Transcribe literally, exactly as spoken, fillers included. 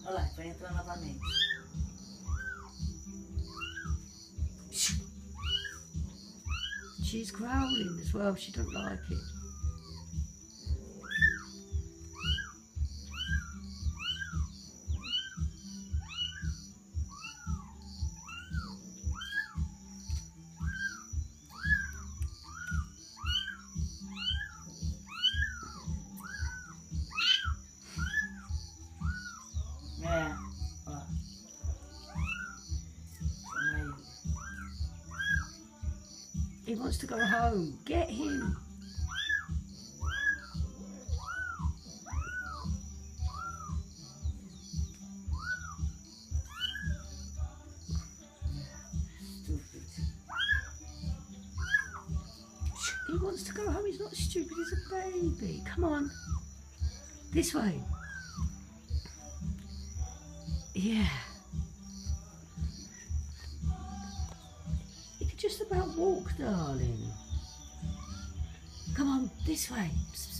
Alright, vai entrar novamente. She's growling as well, she don't like it. Yeah. Ó. He wants to go home. Get him. Stupid. He wants to go home. He's not stupid. He's a baby. Come on. This way. Yeah. You could just about walk, darling. Come on, this way.